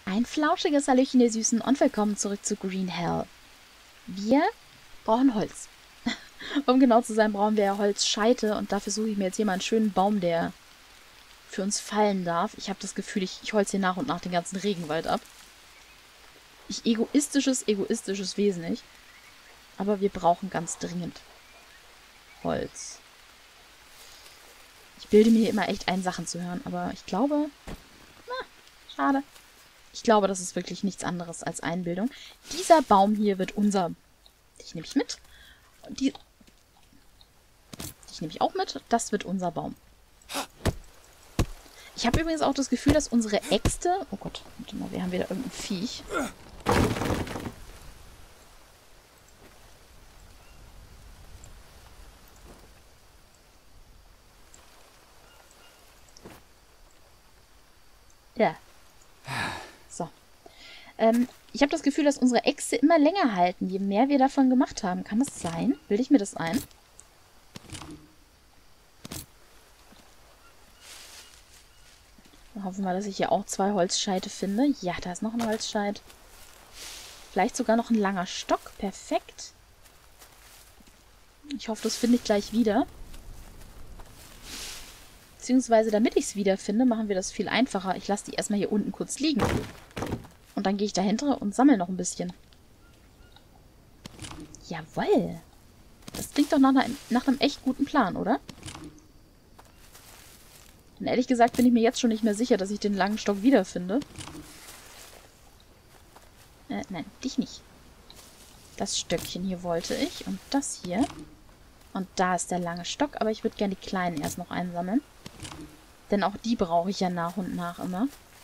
Ein flauschiges Hallöchen, ihr Süßen, und willkommen zurück zu Green Hell. Wir brauchen Holz. Um genau zu sein, brauchen wir ja Holzscheite und dafür suche ich mir jetzt hier mal einen schönen Baum, der für uns fallen darf. Ich habe das Gefühl, ich holze hier nach und nach den ganzen Regenwald ab. Egoistisches Wesen nicht. Aber wir brauchen ganz dringend Holz. Ich bilde mir hier immer echt ein, Sachen zu hören, aber ich glaube... Na, schade. Ich glaube, das ist wirklich nichts anderes als Einbildung. Dieser Baum hier wird unser... Dich nehme ich mit. Dich nehme ich auch mit. Das wird unser Baum. Ich habe übrigens auch das Gefühl, dass unsere Äxte... Oh Gott, warte mal, wir haben wieder irgendein Viech. Ja. So. Ich habe das Gefühl, dass unsere Äxte immer länger halten, je mehr wir davon gemacht haben. Kann das sein? Bilde ich mir das ein? Dann hoffen wir mal, dass ich hier auch 2 Holzscheite finde. Ja, da ist noch ein Holzscheit. Vielleicht sogar noch ein langer Stock. Perfekt. Ich hoffe, das finde ich gleich wieder. Beziehungsweise, damit ich es wiederfinde, machen wir das viel einfacher. Ich lasse die erstmal hier unten kurz liegen. Und dann gehe ich dahinter und sammle noch ein bisschen. Jawoll. Das klingt doch nach einem echt guten Plan, oder? Und ehrlich gesagt bin ich mir jetzt schon nicht mehr sicher, dass ich den langen Stock wiederfinde. Nein, dich nicht. Das Stöckchen hier wollte ich. Und das hier. Und da ist der lange Stock. Aber ich würde gerne die kleinen erst noch einsammeln. Denn auch die brauche ich ja nach und nach immer.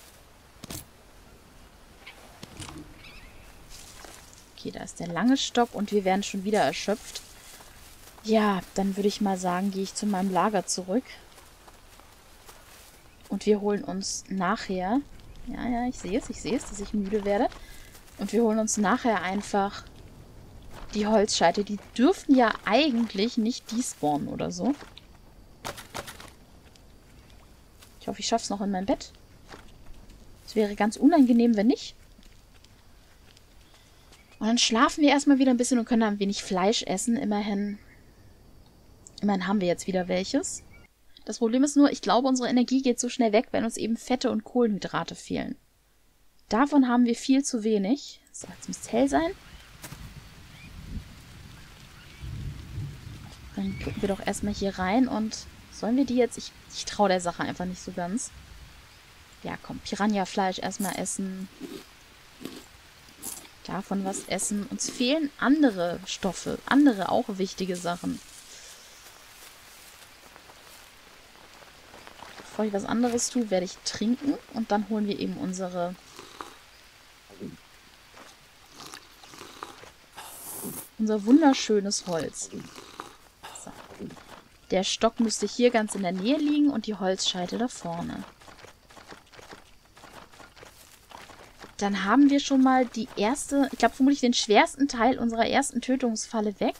Okay, da ist der lange Stock und wir werden schon wieder erschöpft. Ja, dann würde ich mal sagen, gehe ich zu meinem Lager zurück. Und wir holen uns nachher... Ja, ich sehe es, dass ich müde werde. Und wir holen uns nachher einfach die Holzscheite. Die dürften ja eigentlich nicht despawnen oder so. Ich hoffe, ich schaffe es noch in mein Bett. Es wäre ganz unangenehm, wenn nicht. Und dann schlafen wir erstmal wieder ein bisschen und können dann ein wenig Fleisch essen. Immerhin haben wir jetzt wieder welches. Das Problem ist nur, ich glaube, unsere Energie geht so schnell weg, wenn uns eben Fette und Kohlenhydrate fehlen. Davon haben wir viel zu wenig. So, jetzt muss es hell sein. Dann gucken wir doch erstmal hier rein und sollen wir die jetzt... Ich traue der Sache einfach nicht so ganz. Ja, komm, Piranha-Fleisch erstmal essen. Davon was essen. Uns fehlen andere Stoffe, andere auch wichtige Sachen. Bevor ich was anderes tue, werde ich trinken und dann holen wir eben unser wunderschönes Holz. So. Der Stock müsste hier ganz in der Nähe liegen und die Holzscheite da vorne. Dann haben wir schon mal die erste, ich glaube vermutlich den schwersten Teil unserer ersten Tötungsfalle weg.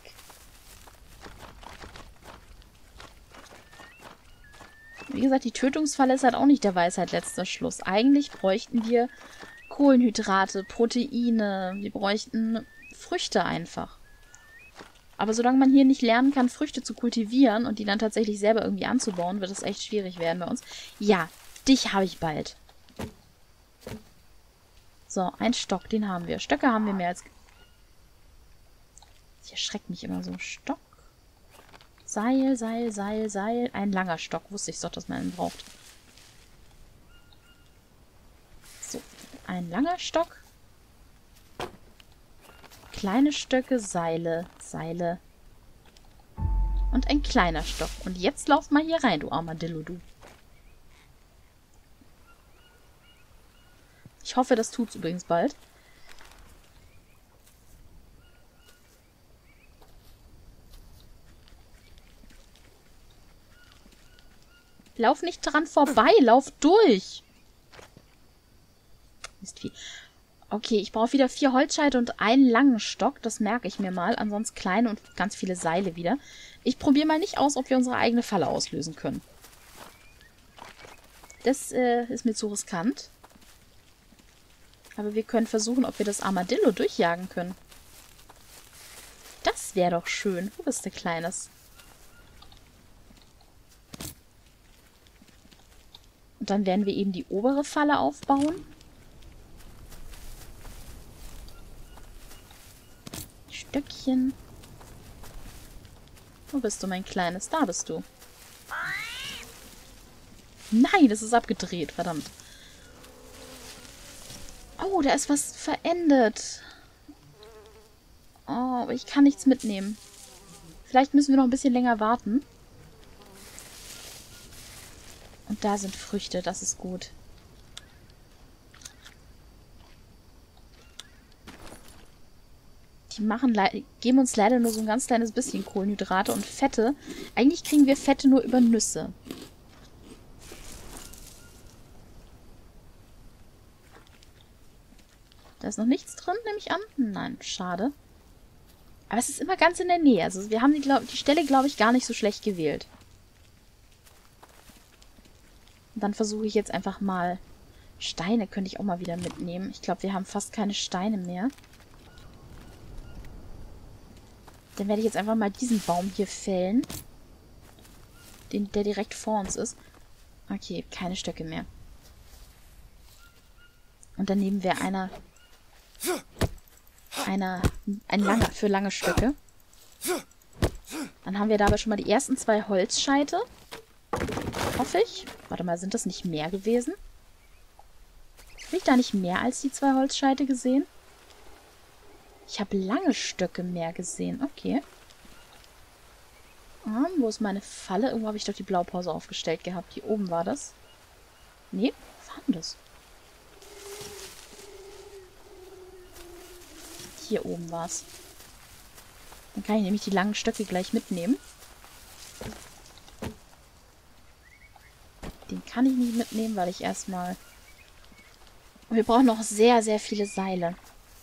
Wie gesagt, die Tötungsfalle ist halt auch nicht der Weisheit letzter Schluss. Eigentlich bräuchten wir Kohlenhydrate, Proteine, wir bräuchten Früchte einfach. Aber solange man hier nicht lernen kann, Früchte zu kultivieren und die dann tatsächlich selber irgendwie anzubauen, wird es echt schwierig werden bei uns. Ja, dich habe ich bald. So, ein Stock, den haben wir. Stöcke haben wir mehr als... Das erschreckt mich immer so. Stock. Seil, Seil, Seil, Seil. Ein langer Stock. Wusste ich doch, dass man einen braucht. So, ein langer Stock. Kleine Stöcke, Seile, Seile. Und ein kleiner Stock. Und jetzt lauf mal hier rein, du Armadillo, du. Ich hoffe, das tut's übrigens bald. Lauf nicht dran vorbei, lauf durch. Mistvieh. Okay, ich brauche wieder 4 Holzscheite und einen langen Stock. Das merke ich mir mal. Ansonsten kleine und ganz viele Seile wieder. Ich probiere mal nicht aus, ob wir unsere eigene Falle auslösen können. Das ist mir zu riskant. Aber wir können versuchen, ob wir das Armadillo durchjagen können. Das wäre doch schön. Wo bist du, Kleines? Und dann werden wir eben die obere Falle aufbauen. Stöckchen. Wo bist du, mein Kleines? Da bist du. Nein, das ist abgedreht. Verdammt. Oh, da ist was verendet. Oh, aber ich kann nichts mitnehmen. Vielleicht müssen wir noch ein bisschen länger warten. Und da sind Früchte, das ist gut. Die geben uns leider nur so ein ganz kleines bisschen Kohlenhydrate und Fette. Eigentlich kriegen wir Fette nur über Nüsse. Da ist noch nichts drin, nehme ich an. Nein, schade. Aber es ist immer ganz in der Nähe. Also wir haben die Stelle, glaube ich, gar nicht so schlecht gewählt. Und dann versuche ich jetzt einfach mal... Steine könnte ich auch mal wieder mitnehmen. Ich glaube, wir haben fast keine Steine mehr. Dann werde ich jetzt einfach mal diesen Baum hier fällen. Der direkt vor uns ist. Okay, keine Stöcke mehr. Und dann nehmen wir ein langer für lange Stöcke. Dann haben wir dabei schon mal die ersten 2 Holzscheite. Hoffe ich. Warte mal, sind das nicht mehr gewesen? Habe ich da nicht mehr als die 2 Holzscheite gesehen? Ich habe lange Stöcke mehr gesehen. Okay. Wo ist meine Falle? Irgendwo habe ich doch die Blaupause aufgestellt gehabt. Hier oben war das. Nee, wo war denn das? Hier oben war es. Dann kann ich nämlich die langen Stöcke gleich mitnehmen. Den kann ich nicht mitnehmen, weil ich erstmal... Und wir brauchen noch sehr, sehr viele Seile.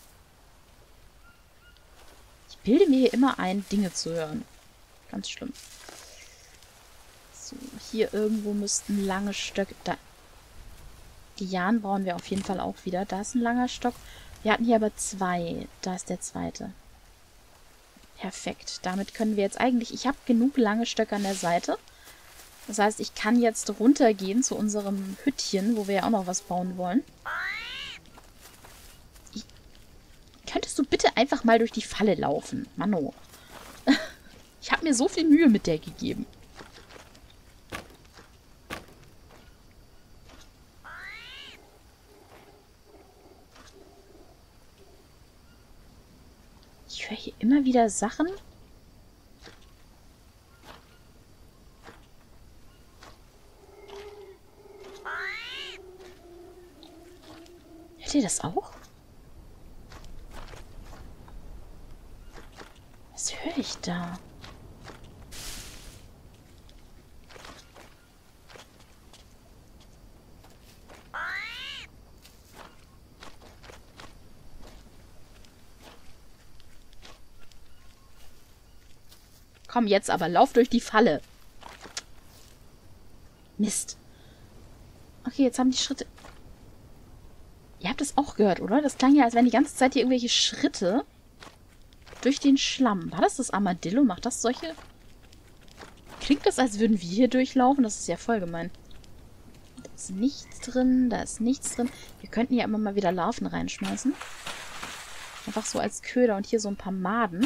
Ich bilde mir hier immer ein, Dinge zu hören. Ganz schlimm. So, hier irgendwo müssten lange Stöcke... Da. Lianen brauchen wir auf jeden Fall auch wieder. Da ist ein langer Stock. Wir hatten hier aber 2. Da ist der zweite. Perfekt. Damit können wir jetzt eigentlich... Ich habe genug lange Stöcke an der Seite. Das heißt, ich kann jetzt runtergehen zu unserem Hüttchen, wo wir ja auch noch was bauen wollen. Könntest du bitte einfach mal durch die Falle laufen? Mano. Ich habe mir so viel Mühe mit der gegeben. Ich höre hier immer wieder Sachen. Hört ihr das auch? Was höre ich da? Komm jetzt aber, lauf durch die Falle. Mist. Okay, jetzt haben die Schritte... Ihr habt das auch gehört, oder? Das klang ja, als wären die ganze Zeit hier irgendwelche Schritte durch den Schlamm. War das Armadillo? Macht das solche... Klingt das, als würden wir hier durchlaufen? Das ist ja voll gemein. Da ist nichts drin, da ist nichts drin. Wir könnten ja immer mal wieder Larven reinschmeißen. Einfach so als Köder und hier so ein paar Maden.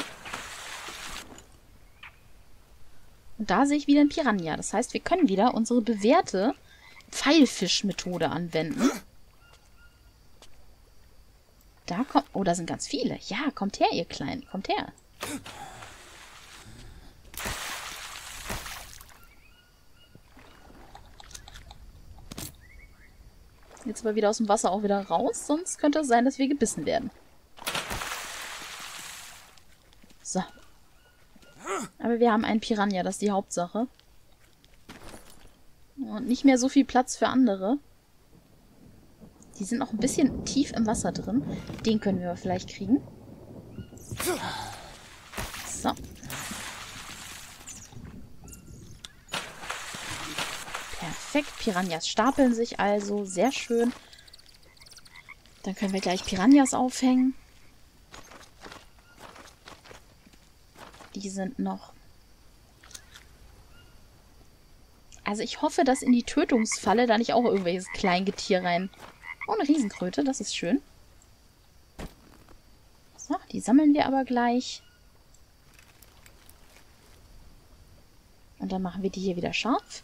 Und da sehe ich wieder ein Piranha. Das heißt, wir können wieder unsere bewährte Pfeilfisch-Methode anwenden. Da kommt... Oh, da sind ganz viele. Ja, kommt her, ihr Kleinen. Kommt her. Jetzt aber wieder aus dem Wasser auch wieder raus. Sonst könnte es sein, dass wir gebissen werden. So. Aber wir haben einen Piranha, das ist die Hauptsache. Und nicht mehr so viel Platz für andere. Die sind noch ein bisschen tief im Wasser drin. Den können wir vielleicht kriegen. So. Perfekt. Piranhas stapeln sich also. Sehr schön. Dann können wir gleich Piranhas aufhängen. Die sind noch... Also ich hoffe, dass in die Tötungsfalle da nicht auch irgendwelches Kleingetier rein... Oh, eine Riesenkröte, das ist schön. So, die sammeln wir aber gleich. Und dann machen wir die hier wieder scharf.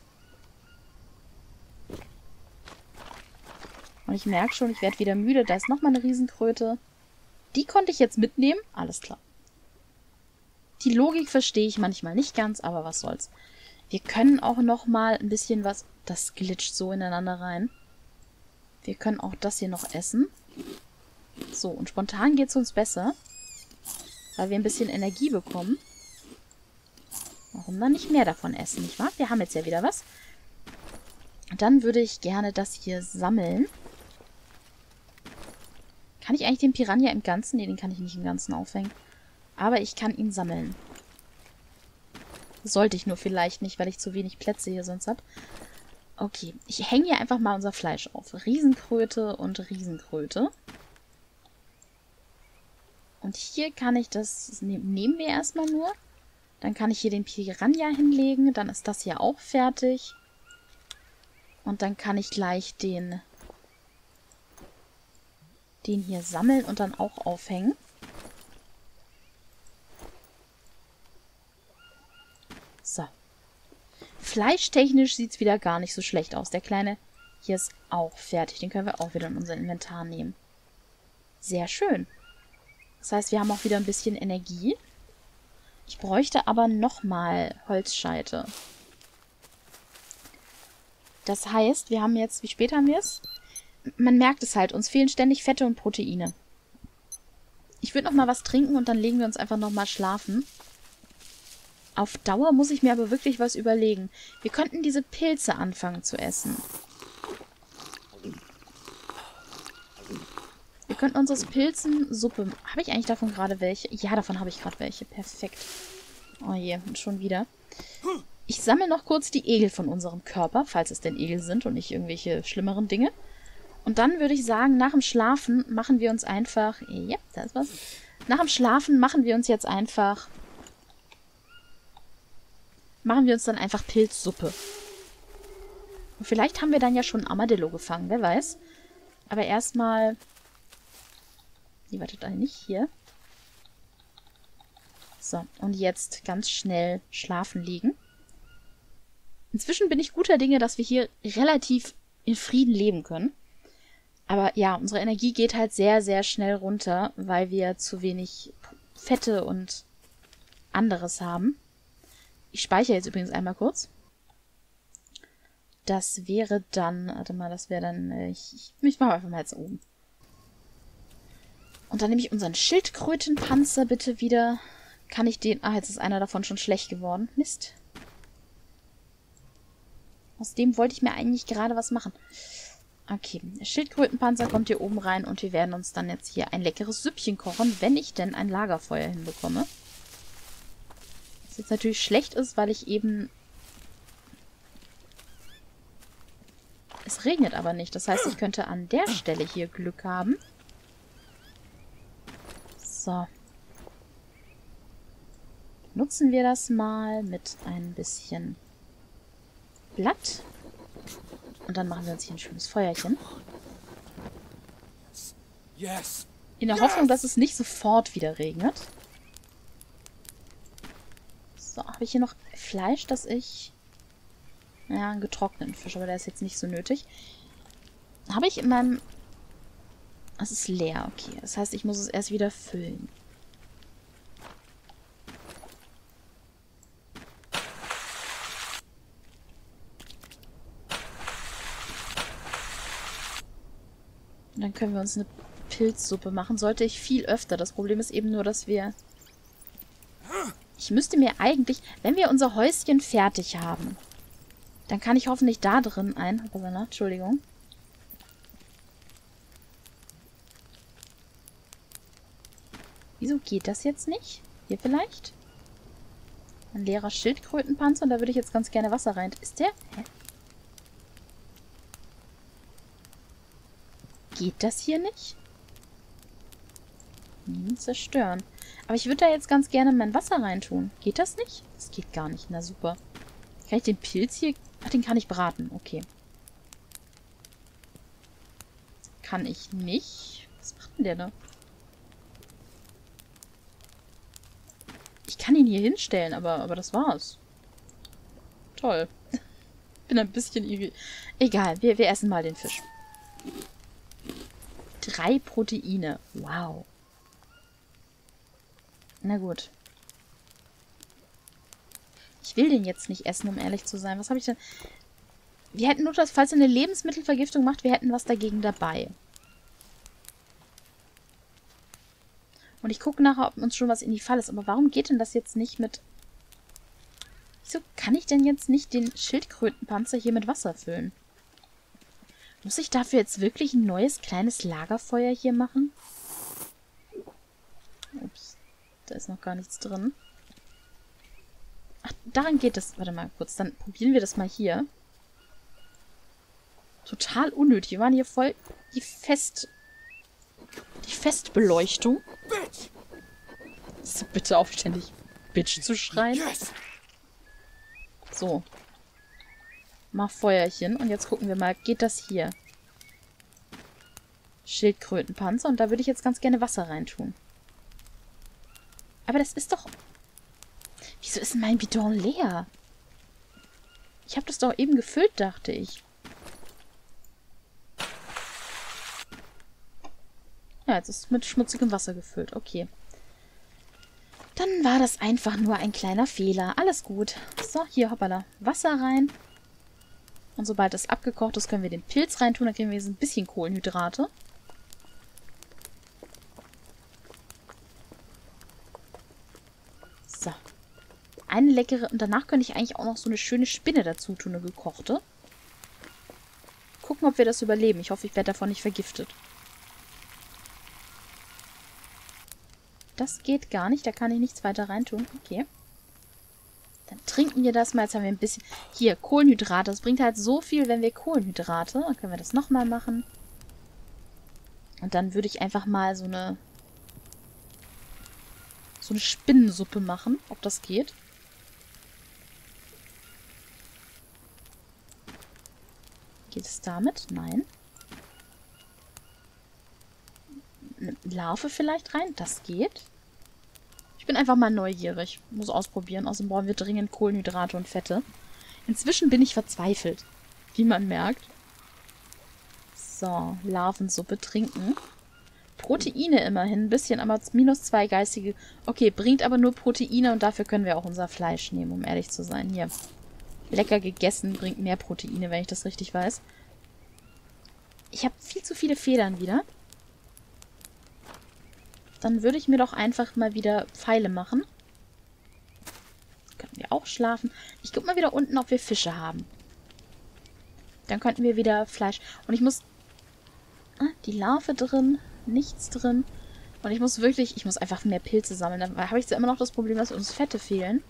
Und ich merke schon, ich werde wieder müde. Da ist nochmal eine Riesenkröte. Die konnte ich jetzt mitnehmen. Alles klar. Die Logik verstehe ich manchmal nicht ganz, aber was soll's. Wir können auch nochmal ein bisschen was... Das glitscht so ineinander rein. Wir können auch das hier noch essen. So, und spontan geht es uns besser. Weil wir ein bisschen Energie bekommen. Warum dann nicht mehr davon essen, nicht wahr? Wir haben jetzt ja wieder was. Dann würde ich gerne das hier sammeln. Kann ich eigentlich den Piranha im Ganzen? Ne, den kann ich nicht im Ganzen aufhängen. Aber ich kann ihn sammeln. Sollte ich nur vielleicht nicht, weil ich zu wenig Plätze hier sonst habe. Okay, ich hänge hier einfach mal unser Fleisch auf. Riesenkröte und Riesenkröte. Und hier kann ich das... Nehmen wir erstmal nur. Dann kann ich hier den Piranha hinlegen. Dann ist das hier auch fertig. Und dann kann ich gleich den hier sammeln und dann auch aufhängen. So. Fleischtechnisch sieht es wieder gar nicht so schlecht aus. Der kleine hier ist auch fertig. Den können wir auch wieder in unser Inventar nehmen. Sehr schön. Das heißt, wir haben auch wieder ein bisschen Energie. Ich bräuchte aber nochmal Holzscheite. Das heißt, wir haben jetzt... Wie spät haben wir es? Man merkt es halt. Uns fehlen ständig Fette und Proteine. Ich würde nochmal was trinken und dann legen wir uns einfach nochmal schlafen. Auf Dauer muss ich mir aber wirklich was überlegen. Wir könnten diese Pilze anfangen zu essen. Wir könnten uns aus Pilzen Suppe... Habe ich eigentlich davon gerade welche? Ja, davon habe ich gerade welche. Perfekt. Oh je, und schon wieder. Ich sammle noch kurz die Egel von unserem Körper, falls es denn Egel sind und nicht irgendwelche schlimmeren Dinge. Und dann würde ich sagen, nach dem Schlafen machen wir uns einfach... Ja, da ist was. Nach dem Schlafen machen wir uns jetzt einfach... Machen wir uns dann einfach Pilzsuppe. Und vielleicht haben wir dann ja schon ein Armadillo gefangen, wer weiß. Aber erstmal... Die wartet eigentlich nicht hier. So, und jetzt ganz schnell schlafen liegen. Inzwischen bin ich guter Dinge, dass wir hier relativ in Frieden leben können. Aber ja, unsere Energie geht halt sehr, sehr schnell runter, weil wir zu wenig Fette und anderes haben. Ich speichere jetzt übrigens einmal kurz. Das wäre dann... Warte mal, das wäre dann... Ich mache einfach mal jetzt oben. Und dann nehme ich unseren Schildkrötenpanzer bitte wieder. Kann ich den... Ah, jetzt ist einer davon schon schlecht geworden. Mist. Aus dem wollte ich mir eigentlich gerade was machen. Okay, der Schildkrötenpanzer kommt hier oben rein und wir werden uns dann jetzt hier ein leckeres Süppchen kochen, wenn ich denn ein Lagerfeuer hinbekomme. Was jetzt natürlich schlecht ist, weil ich eben... Es regnet aber nicht. Das heißt, ich könnte an der Stelle hier Glück haben. So. Nutzen wir das mal mit ein bisschen Blatt. Und dann machen wir uns hier ein schönes Feuerchen. In der Hoffnung, dass es nicht sofort wieder regnet. So, habe ich hier noch Fleisch, das ich... Ja, einen getrockneten Fisch, aber der ist jetzt nicht so nötig. Habe ich in meinem... Es ist leer, okay. Das heißt, ich muss es erst wieder füllen. Und dann können wir uns eine Pilzsuppe machen. Sollte ich viel öfter. Das Problem ist eben nur, dass wir... Ich müsste mir eigentlich... Wenn wir unser Häuschen fertig haben, dann kann ich hoffentlich da drin ein... Entschuldigung. Wieso geht das jetzt nicht? Hier vielleicht? Ein leerer Schildkrötenpanzer. Und da würde ich jetzt ganz gerne Wasser rein... Ist der? Hä? Geht das hier nicht? Zerstören. Aber ich würde da jetzt ganz gerne mein Wasser reintun. Geht das nicht? Das geht gar nicht. Na super. Kann ich den Pilz hier... Ach, den kann ich braten. Okay. Kann ich nicht. Was macht denn der da? Ich kann ihn hier hinstellen, aber das war's. Toll. Bin ein bisschen irritiert. Egal, wir essen mal den Fisch. 3 Proteine. Wow. Na gut. Ich will den jetzt nicht essen, um ehrlich zu sein. Was habe ich denn... Wir hätten nur das, falls er eine Lebensmittelvergiftung macht, wir hätten was dagegen dabei. Und ich gucke nachher, ob uns schon was in die Falle ist. Aber warum geht denn das jetzt nicht mit... Wieso kann ich denn jetzt nicht den Schildkrötenpanzer hier mit Wasser füllen? Muss ich dafür jetzt wirklich ein neues kleines Lagerfeuer hier machen? Ups. Da ist noch gar nichts drin. Ach, daran geht es. Warte mal kurz. Dann probieren wir das mal hier. Total unnötig. Wir waren hier voll die Festbeleuchtung. So, bitte aufständig Bitch zu schreien. So. Mach Feuerchen. Und jetzt gucken wir mal. Geht das hier? Schildkrötenpanzer. Und da würde ich jetzt ganz gerne Wasser reintun. Aber das ist doch... Wieso ist denn mein Bidon leer? Ich habe das doch eben gefüllt, dachte ich. Ja, jetzt ist es mit schmutzigem Wasser gefüllt. Okay. Dann war das einfach nur ein kleiner Fehler. Alles gut. So, hier, hoppala. Wasser rein. Und sobald das abgekocht ist, können wir den Pilz reintun. Dann kriegen wir jetzt ein bisschen Kohlenhydrate. So. Eine leckere... Und danach könnte ich eigentlich auch noch so eine schöne Spinne dazu tun, eine gekochte. Gucken, ob wir das überleben. Ich hoffe, ich werde davon nicht vergiftet. Das geht gar nicht. Da kann ich nichts weiter reintun. Okay. Dann trinken wir das mal. Jetzt haben wir ein bisschen... Hier, Kohlenhydrate. Das bringt halt so viel, wenn wir Kohlenhydrate... Dann können wir das nochmal machen. Und dann würde ich einfach mal so eine Spinnensuppe machen. Ob das geht. Geht es damit? Nein. Eine Larve vielleicht rein? Das geht. Ich bin einfach mal neugierig. Muss ausprobieren. Außerdem brauchen wir dringend Kohlenhydrate und Fette. Inzwischen bin ich verzweifelt. Wie man merkt. So, Larvensuppe trinken. Proteine immerhin. Ein bisschen, aber -2 geistige... Okay, bringt aber nur Proteine und dafür können wir auch unser Fleisch nehmen, um ehrlich zu sein. Hier. Lecker gegessen bringt mehr Proteine, wenn ich das richtig weiß. Ich habe viel zu viele Federn wieder. Dann würde ich mir doch einfach mal wieder Pfeile machen. Könnten wir auch schlafen. Ich gucke mal wieder unten, ob wir Fische haben. Dann könnten wir wieder Fleisch... Und ich muss... die Larve drin. Nichts drin. Und ich muss wirklich... Ich muss einfach mehr Pilze sammeln. Dann habe ich ja immer noch das Problem, dass uns Fette fehlen.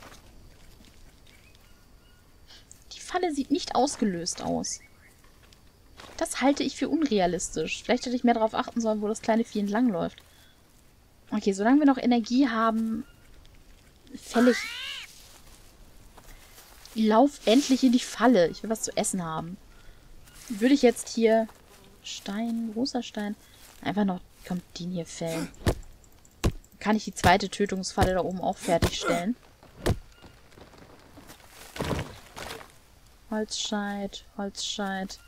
Die Falle sieht nicht ausgelöst aus. Das halte ich für unrealistisch. Vielleicht hätte ich mehr darauf achten sollen, wo das kleine Vieh entlangläuft. Okay, solange wir noch Energie haben, fäll ich... Lauf endlich in die Falle. Ich will was zu essen haben. Würde ich jetzt hier... Stein, großer Stein... Einfach noch... Kommt, den hier fällen. Kann ich die zweite Tötungsfalle da oben auch fertigstellen? Holzscheit, Holzscheit.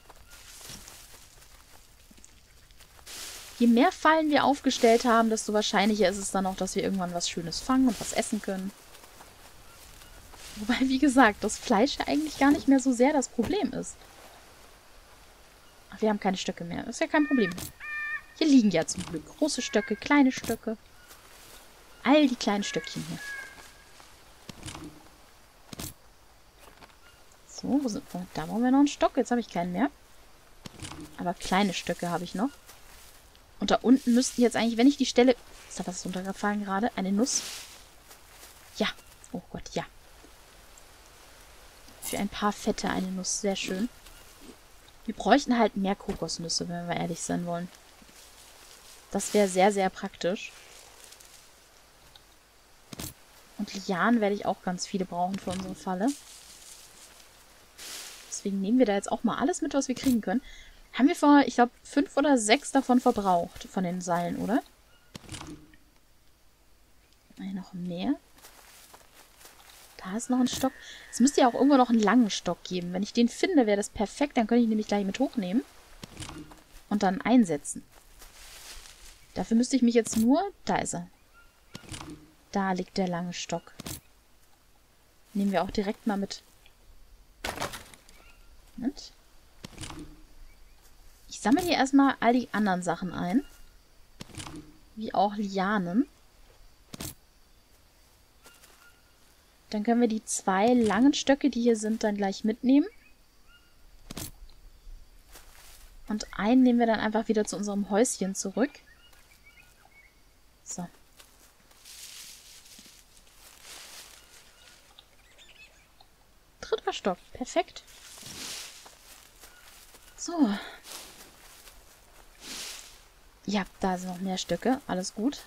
Je mehr Fallen wir aufgestellt haben, desto wahrscheinlicher ist es dann auch, dass wir irgendwann was Schönes fangen und was essen können. Wobei, wie gesagt, das Fleisch ja eigentlich gar nicht mehr so sehr das Problem ist. Ach, wir haben keine Stöcke mehr. Das ist ja kein Problem. Hier liegen ja zum Glück große Stöcke, kleine Stöcke. All die kleinen Stöckchen hier. So, wo sind wir? Da brauchen wir noch einen Stock. Jetzt habe ich keinen mehr. Aber kleine Stöcke habe ich noch. Und da unten müssten jetzt eigentlich, wenn ich die Stelle... Ist da was runtergefallen gerade? Eine Nuss? Ja. Oh Gott, ja. Für ein paar Fette eine Nuss. Sehr schön. Wir bräuchten halt mehr Kokosnüsse, wenn wir ehrlich sein wollen. Das wäre sehr, sehr praktisch. Und Lianen werde ich auch ganz viele brauchen für unsere Falle. Deswegen nehmen wir da jetzt auch mal alles mit, was wir kriegen können. Haben wir vorher, ich glaube, 5 oder 6 davon verbraucht, von den Seilen, oder? Noch mehr. Da ist noch ein Stock. Es müsste ja auch irgendwo noch einen langen Stock geben. Wenn ich den finde, wäre das perfekt. Dann könnte ich ihn nämlich gleich mit hochnehmen. Und dann einsetzen. Dafür müsste ich mich jetzt nur... Da ist er. Da liegt der lange Stock. Nehmen wir auch direkt mal mit. Moment. Ich sammle hier erstmal all die anderen Sachen ein. Wie auch Lianen. Dann können wir die 2 langen Stöcke, die hier sind, dann gleich mitnehmen. Und einen nehmen wir dann einfach wieder zu unserem Häuschen zurück. So. Dritter Stock. Perfekt. So. Ja, da sind noch mehr Stöcke. Alles gut.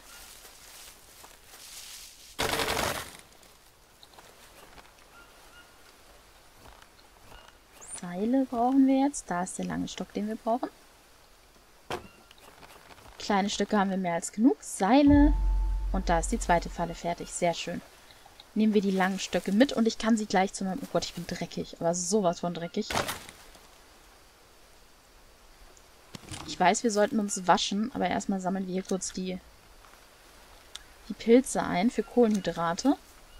Seile brauchen wir jetzt. Da ist der lange Stock, den wir brauchen. Kleine Stücke haben wir mehr als genug. Seile. Und da ist die zweite Falle fertig. Sehr schön. Nehmen wir die langen Stöcke mit und ich kann sie gleich zu meinem... Oh Gott, ich bin dreckig. Aber sowas von dreckig. Ich weiß, wir sollten uns waschen, aber erstmal sammeln wir hier kurz die Pilze ein für Kohlenhydrate.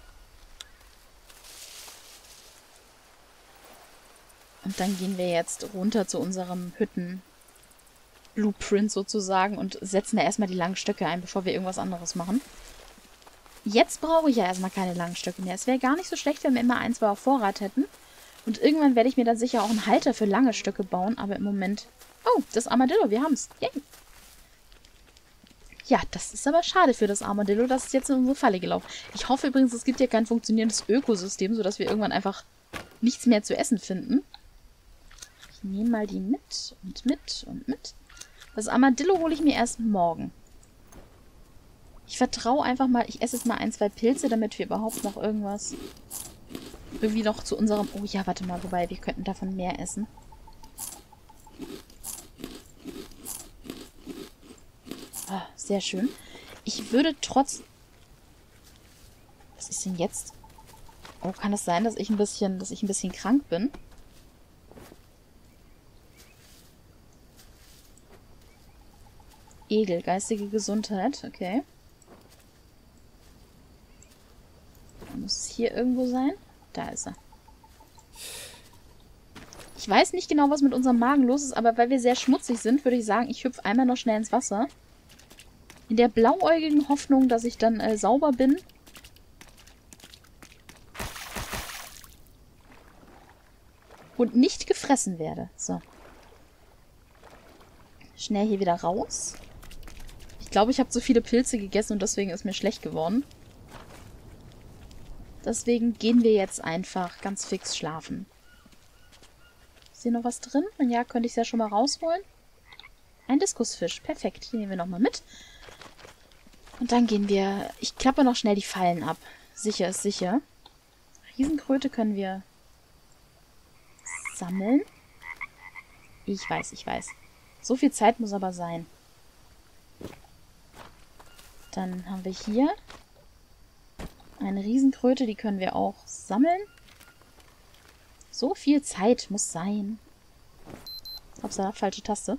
Und dann gehen wir jetzt runter zu unserem Hütten-Blueprint sozusagen und setzen da erstmal die langen Stöcke ein, bevor wir irgendwas anderes machen. Jetzt brauche ich ja erstmal keine langen Stöcke mehr. Es wäre gar nicht so schlecht, wenn wir immer 1, 2 auf Vorrat hätten. Und irgendwann werde ich mir dann sicher auch einen Halter für lange Stöcke bauen, aber im Moment... Oh, das Armadillo, wir haben es. Yay. Ja, das ist aber schade für das Armadillo, das ist jetzt in unsere Falle gelaufen. Ich hoffe übrigens, es gibt ja kein funktionierendes Ökosystem, sodass wir irgendwann einfach nichts mehr zu essen finden. Ich nehme mal die mit und mit und mit. Das Armadillo hole ich mir erst morgen. Ich vertraue einfach mal, ich esse jetzt mal 1, 2 Pilze, damit wir überhaupt noch irgendwas... Irgendwie noch zu unserem... Oh ja, warte mal, wobei, wir könnten davon mehr essen. Oh, sehr schön. Ich würde trotz... Was ist denn jetzt? Oh, kann es sein, dass ich ein bisschen krank bin? Egel, geistige Gesundheit, okay. Muss es hier irgendwo sein? Da ist er. Ich weiß nicht genau, was mit unserem Magen los ist, aber weil wir sehr schmutzig sind, würde ich sagen, ich hüpfe einmal noch schnell ins Wasser. In der blauäugigen Hoffnung, dass ich dann sauber bin. Und nicht gefressen werde. So. Schnell hier wieder raus. Ich glaube, ich habe zu viele Pilze gegessen und deswegen ist mir schlecht geworden. Deswegen gehen wir jetzt einfach ganz fix schlafen. Ist hier noch was drin? Und ja, könnte ich es ja schon mal rausholen. Ein Diskusfisch. Perfekt. Die nehmen wir nochmal mit. Und dann gehen wir... Ich klappe noch schnell die Fallen ab. Sicher ist sicher. Riesenkröte können wir sammeln. Ich weiß, ich weiß. So viel Zeit muss aber sein. Dann haben wir hier eine Riesenkröte, die können wir auch sammeln. So viel Zeit muss sein. Upsala, falsche Taste.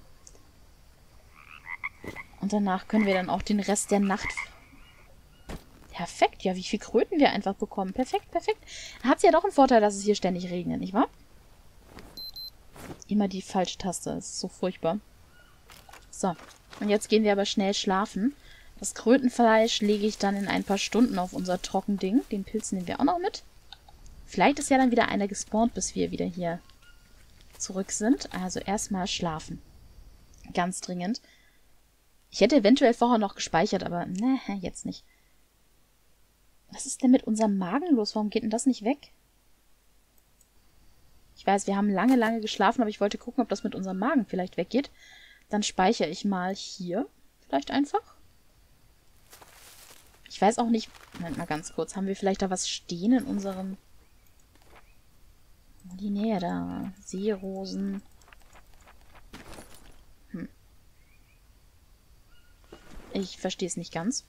Und danach können wir dann auch den Rest der Nacht... Perfekt, ja, wie viele Kröten wir einfach bekommen. Perfekt, perfekt. Hat es ja doch einen Vorteil, dass es hier ständig regnet, nicht wahr? Immer die falsche Taste, das ist so furchtbar. So, und jetzt gehen wir aber schnell schlafen. Das Krötenfleisch lege ich dann in ein paar Stunden auf unser Trockending. Den Pilz nehmen wir auch noch mit. Vielleicht ist ja dann wieder einer gespawnt, bis wir wieder hier zurück sind. Also erstmal schlafen. Ganz dringend. Ich hätte eventuell vorher noch gespeichert, aber ne, jetzt nicht. Was ist denn mit unserem Magen los? Warum geht denn das nicht weg? Ich weiß, wir haben lange, lange geschlafen, aber ich wollte gucken, ob das mit unserem Magen vielleicht weggeht. Dann speichere ich mal hier. Vielleicht einfach? Ich weiß auch nicht... Moment mal ganz kurz. Haben wir vielleicht da was stehen in unserem... Die Nähe da. Seerosen. Ich verstehe es nicht ganz.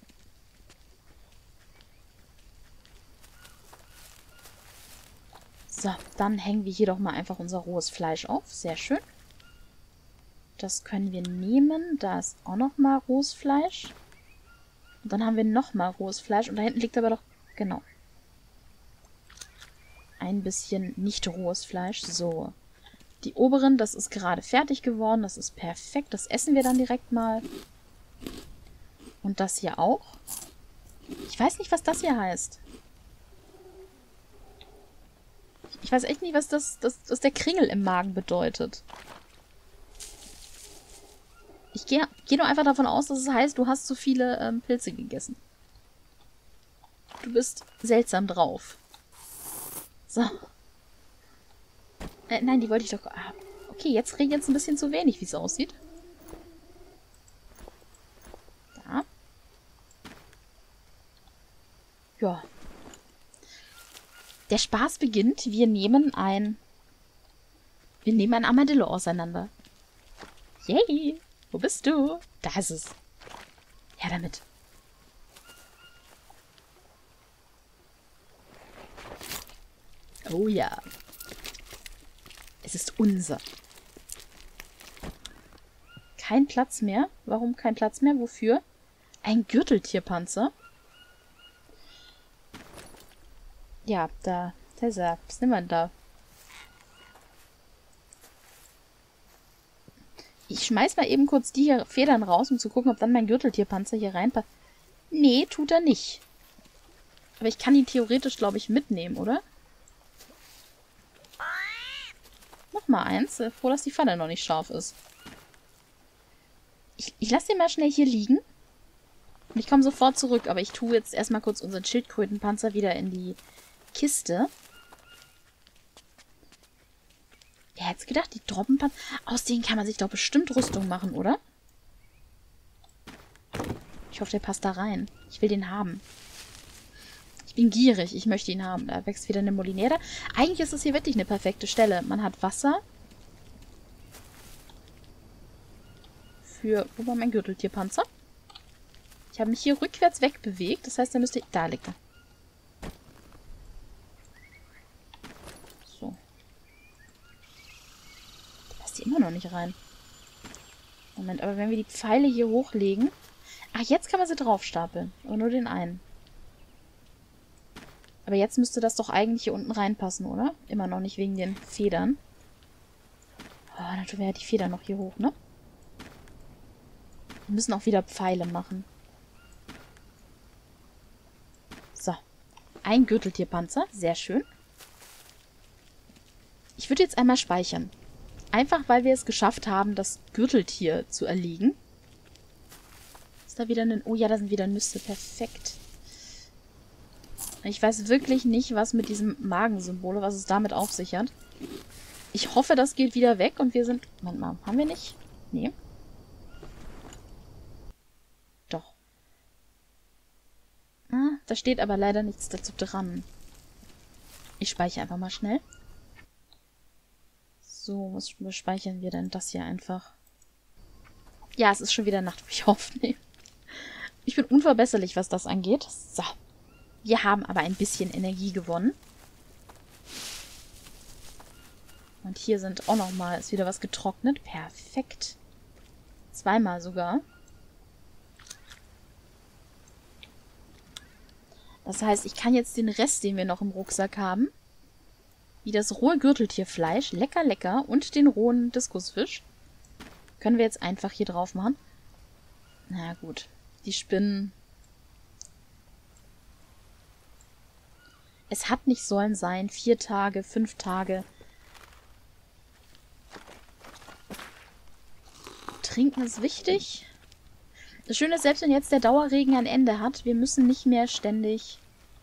So, dann hängen wir hier doch mal einfach unser rohes Fleisch auf. Sehr schön. Das können wir nehmen. Da ist auch noch mal rohes Fleisch. Und dann haben wir noch mal rohes Fleisch. Und da hinten liegt aber doch... Genau. Ein bisschen nicht rohes Fleisch. So. Die oberen, das ist gerade fertig geworden. Das ist perfekt. Das essen wir dann direkt mal. Und das hier auch. Ich weiß nicht, was das hier heißt. Ich weiß echt nicht, was was der Kringel im Magen bedeutet. Ich gehe nur einfach davon aus, dass es heißt, du hast zu viele Pilze gegessen. Du bist seltsam drauf. So. Nein, die wollte ich doch... Ah, okay, jetzt regnet es ein bisschen zu wenig, wie es aussieht. Da. Ja. Der Spaß beginnt. Wir nehmen ein Armadillo auseinander. Yay! Wo bist du? Da ist es. Her damit. Oh ja. Es ist unser. Kein Platz mehr? Warum kein Platz mehr? Wofür? Ein Gürteltierpanzer? Ja, da ist er. Was nimmt man da? Ich schmeiß mal eben kurz die hier Federn raus, um zu gucken, ob dann mein Gürteltierpanzer hier reinpasst. Nee, tut er nicht. Aber ich kann ihn theoretisch, glaube ich, mitnehmen, oder? Nochmal eins. Froh, dass die Pfanne noch nicht scharf ist. Ich lasse den mal schnell hier liegen. Und ich komme sofort zurück, aber ich tue jetzt erstmal kurz unseren Schildkrötenpanzer wieder in die Kiste. Wer hätte gedacht, die Droppenpanzer... Aus denen kann man sich doch bestimmt Rüstung machen, oder? Ich hoffe, der passt da rein. Ich will den haben. Ich bin gierig. Ich möchte ihn haben. Da wächst wieder eine Molinäre. Eigentlich ist es hier wirklich eine perfekte Stelle. Man hat Wasser. Für... Wo war mein Gürteltierpanzer? Ich habe mich hier rückwärts wegbewegt. Das heißt, er müsste... Da liegt er. So. Da passt die immer noch nicht rein. Moment, aber wenn wir die Pfeile hier hochlegen... Ach, jetzt kann man sie draufstapeln. Aber nur den einen. Aber jetzt müsste das doch eigentlich hier unten reinpassen, oder? Immer noch nicht wegen den Federn. Oh, dann tun wir ja die Federn noch hier hoch, ne? Wir müssen auch wieder Pfeile machen. So. Ein Gürteltierpanzer. Sehr schön. Ich würde jetzt einmal speichern. Einfach, weil wir es geschafft haben, das Gürteltier zu erlegen. Ist da wieder ein... Oh ja, da sind wieder Nüsse. Perfekt. Ich weiß wirklich nicht, was mit diesem Magensymbol, was es damit auf sich hat. Ich hoffe, das geht wieder weg und wir sind... Moment mal, haben wir nicht? Nee. Doch. Ah, da steht aber leider nichts dazu dran. Ich speichere einfach mal schnell. So, was speichern wir denn? Das hier einfach. Ja, es ist schon wieder Nacht, wo ich aufnehme. Ich bin unverbesserlich, was das angeht. So. Wir haben aber ein bisschen Energie gewonnen. Und hier sind auch nochmal, ist wieder was getrocknet. Perfekt. Zweimal sogar. Das heißt, ich kann jetzt den Rest, den wir noch im Rucksack haben, wie das rohe Gürteltierfleisch, lecker, lecker, und den rohen Diskusfisch, können wir jetzt einfach hier drauf machen. Na gut, die Spinnen. Es hat nicht sollen sein, 4 Tage, 5 Tage. Trinken ist wichtig. Das Schöne ist, selbst wenn jetzt der Dauerregen ein Ende hat, wir müssen nicht mehr ständig...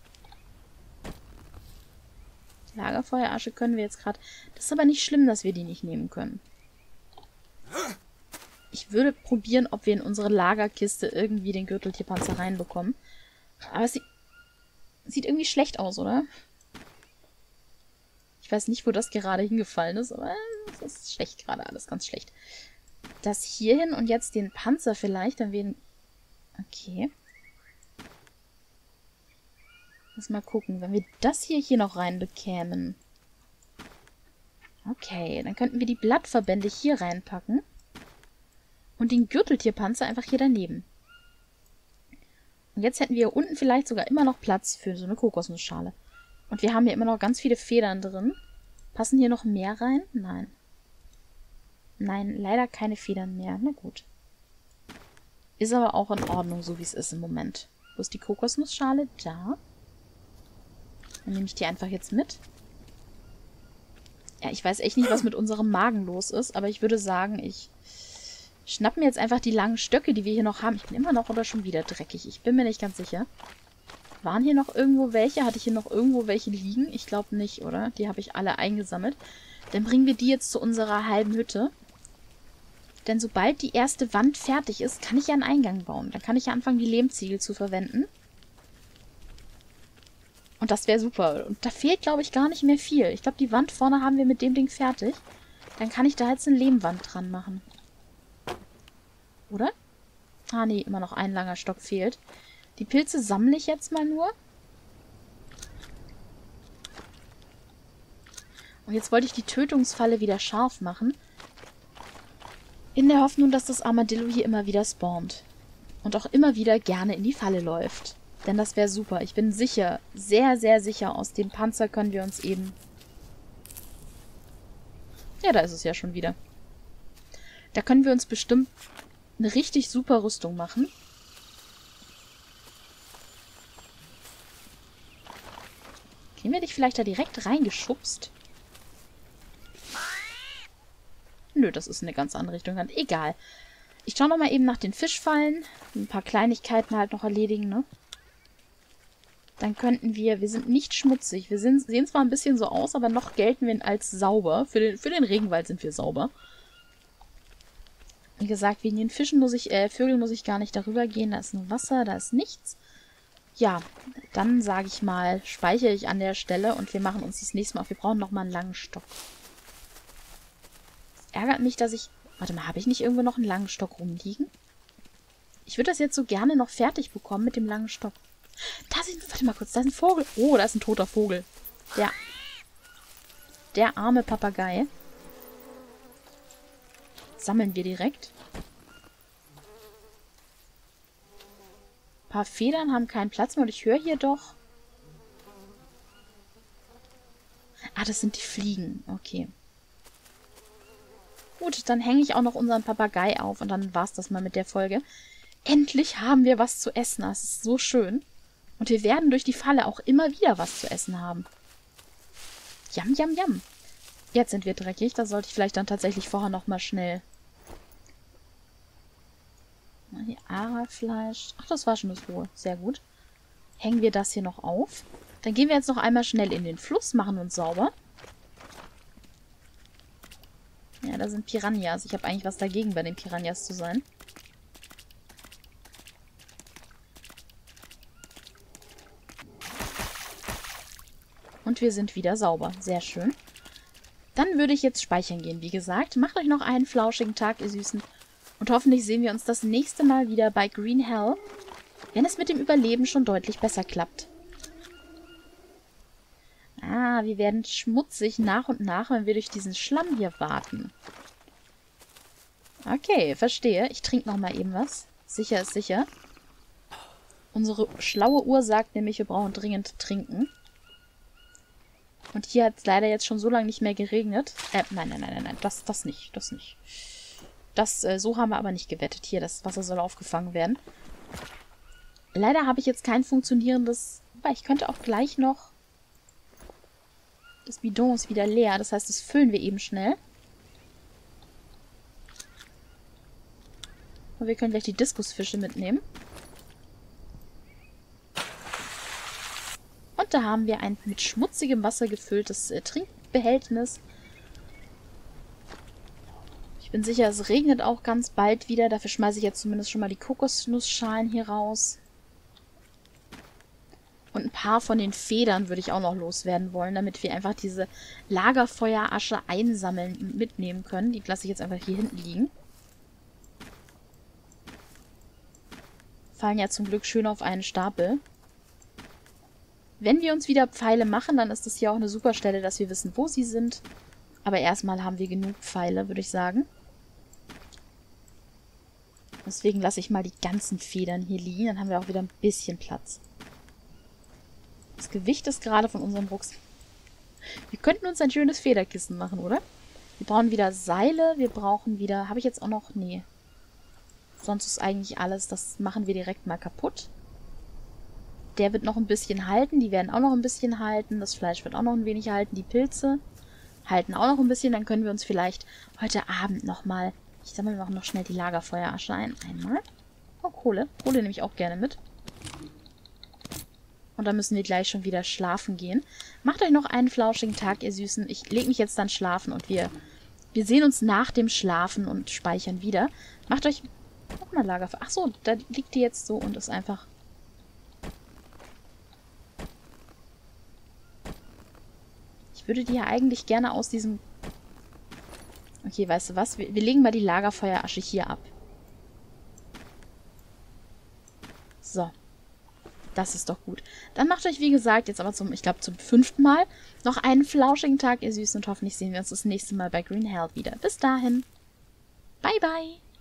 Lagerfeuerasche können wir jetzt gerade... Das ist aber nicht schlimm, dass wir die nicht nehmen können. Ich würde probieren, ob wir in unsere Lagerkiste irgendwie den Gürteltierpanzer reinbekommen. Aber es sieht irgendwie schlecht aus, oder? Ich weiß nicht, wo das gerade hingefallen ist, aber es ist schlecht gerade, alles ganz schlecht. Das hier hin und jetzt den Panzer vielleicht, dann werden... Okay. Lass mal gucken, wenn wir das hier noch reinbekämen. Okay, dann könnten wir die Blattverbände hier reinpacken. Und den Gürteltierpanzer einfach hier daneben. Und jetzt hätten wir hier unten vielleicht sogar immer noch Platz für so eine Kokosnussschale. Und wir haben hier immer noch ganz viele Federn drin. Passen hier noch mehr rein? Nein. Nein, leider keine Federn mehr. Na gut. Ist aber auch in Ordnung, so wie es ist im Moment. Wo ist die Kokosnussschale? Da. Dann nehme ich die einfach jetzt mit. Ja, ich weiß echt nicht, was mit unserem Magen los ist, aber ich würde sagen, ich schnapp mir jetzt einfach die langen Stöcke, die wir hier noch haben. Ich bin immer noch oder schon wieder dreckig. Ich bin mir nicht ganz sicher. Waren hier noch irgendwo welche? Hatte ich hier noch irgendwo welche liegen? Ich glaube nicht, oder? Die habe ich alle eingesammelt. Dann bringen wir die jetzt zu unserer halben Hütte. Denn sobald die erste Wand fertig ist, kann ich ja einen Eingang bauen. Dann kann ich ja anfangen, die Lehmziegel zu verwenden. Und das wäre super. Und da fehlt, glaube ich, gar nicht mehr viel. Ich glaube, die Wand vorne haben wir mit dem Ding fertig. Dann kann ich da jetzt eine Lehmwand dran machen. Oder? Ah, nee, immer noch ein langer Stock fehlt. Die Pilze sammle ich jetzt mal nur. Und jetzt wollte ich die Tötungsfalle wieder scharf machen. In der Hoffnung, dass das Armadillo hier immer wieder spawnt. Und auch immer wieder gerne in die Falle läuft. Denn das wäre super. Ich bin sicher, sehr, sehr sicher, aus dem Panzer können wir uns eben... Ja, da ist es ja schon wieder. Da können wir uns bestimmt eine richtig super Rüstung machen. Kriegen wir dich vielleicht da direkt reingeschubst? Nö, das ist eine ganz andere Richtung. Egal. Ich schaue nochmal eben nach den Fischfallen. Ein paar Kleinigkeiten halt noch erledigen, ne? Dann könnten wir sind nicht schmutzig. Wir sehen zwar ein bisschen so aus, aber noch gelten wir als sauber. Für den Regenwald sind wir sauber. Wie gesagt, wegen den Vögeln muss ich gar nicht darüber gehen. Da ist nur Wasser, da ist nichts. Ja, dann sage ich mal, speichere ich an der Stelle und wir machen uns das nächste Mal auf. Wir brauchen nochmal einen langen Stock. Es ärgert mich, dass ich... Warte mal, habe ich nicht irgendwo noch einen langen Stock rumliegen? Ich würde das jetzt so gerne noch fertig bekommen mit dem langen Stock. Warte mal kurz, da ist ein Vogel. Oh, da ist ein toter Vogel. Der arme Papagei. Sammeln wir direkt. Ein paar Federn haben keinen Platz mehr und ich höre hier doch... Ah, das sind die Fliegen. Okay. Gut, dann hänge ich auch noch unseren Papagei auf und dann war's das mal mit der Folge. Endlich haben wir was zu essen. Das ist so schön. Und wir werden durch die Falle auch immer wieder was zu essen haben. Jam, jam, jam. Jetzt sind wir dreckig. Da sollte ich vielleicht dann tatsächlich vorher nochmal schnell... Hier Arafleisch. Ach, das war schon das Rohe. Sehr gut. Hängen wir das hier noch auf. Dann gehen wir jetzt noch einmal schnell in den Fluss, machen uns sauber. Ja, da sind Piranhas. Ich habe eigentlich was dagegen, bei den Piranhas zu sein. Und wir sind wieder sauber. Sehr schön. Dann würde ich jetzt speichern gehen, wie gesagt. Macht euch noch einen flauschigen Tag, ihr Süßen. Und hoffentlich sehen wir uns das nächste Mal wieder bei Green Hell, wenn es mit dem Überleben schon deutlich besser klappt. Ah, wir werden schmutzig nach und nach, wenn wir durch diesen Schlamm hier warten. Okay, verstehe. Ich trinke nochmal eben was. Sicher ist sicher. Unsere schlaue Uhr sagt nämlich, wir brauchen dringend trinken. Und hier hat es leider jetzt schon so lange nicht mehr geregnet. Nein. Das nicht. So haben wir aber nicht gewettet. Hier, das Wasser soll aufgefangen werden. Leider habe ich jetzt kein funktionierendes... Aber ich könnte auch gleich noch... Das Bidon ist wieder leer. Das heißt, das füllen wir eben schnell. Und wir können gleich die Diskusfische mitnehmen. Und da haben wir ein mit schmutzigem Wasser gefülltes Trinkbehältnis. bin sicher, es regnet auch ganz bald wieder. Dafür schmeiße ich jetzt zumindest schon mal die Kokosnussschalen hier raus. Und ein paar von den Federn würde ich auch noch loswerden wollen, damit wir einfach diese Lagerfeuerasche einsammeln und mitnehmen können. Die lasse ich jetzt einfach hier hinten liegen. Fallen ja zum Glück schön auf einen Stapel. Wenn wir uns wieder Pfeile machen, dann ist das hier auch eine super Stelle, dass wir wissen, wo sie sind. Aber erstmal haben wir genug Pfeile, würde ich sagen. Deswegen lasse ich mal die ganzen Federn hier liegen. Dann haben wir auch wieder ein bisschen Platz. Das Gewicht ist gerade von unserem Rucksack. Wir könnten uns ein schönes Federkissen machen, oder? Wir brauchen wieder Seile. Wir brauchen wieder... Habe ich jetzt auch noch... Nee. Sonst ist eigentlich alles... Das machen wir direkt mal kaputt. Der wird noch ein bisschen halten. Die werden auch noch ein bisschen halten. Das Fleisch wird auch noch ein wenig halten. Die Pilze halten auch noch ein bisschen. Dann können wir uns vielleicht heute Abend nochmal... Ich sammle noch schnell die Lagerfeuerasche ein. Einmal. Oh, Kohle. Kohle nehme ich auch gerne mit. Und dann müssen wir gleich schon wieder schlafen gehen. Macht euch noch einen flauschigen Tag, ihr Süßen. Ich lege mich jetzt dann schlafen und wir sehen uns nach dem Schlafen und speichern wieder. Macht euch nochmal Lagerfeuer. Ach so, da liegt die jetzt so und ist einfach... Ich würde die ja eigentlich gerne aus diesem... Okay, weißt du was? Wir legen mal die Lagerfeuerasche hier ab. So. Das ist doch gut. Dann macht euch, wie gesagt, jetzt aber zum 5. Mal noch einen flauschigen Tag, ihr Süßen. Und hoffentlich sehen wir uns das nächste Mal bei Green Hell wieder. Bis dahin. Bye, bye.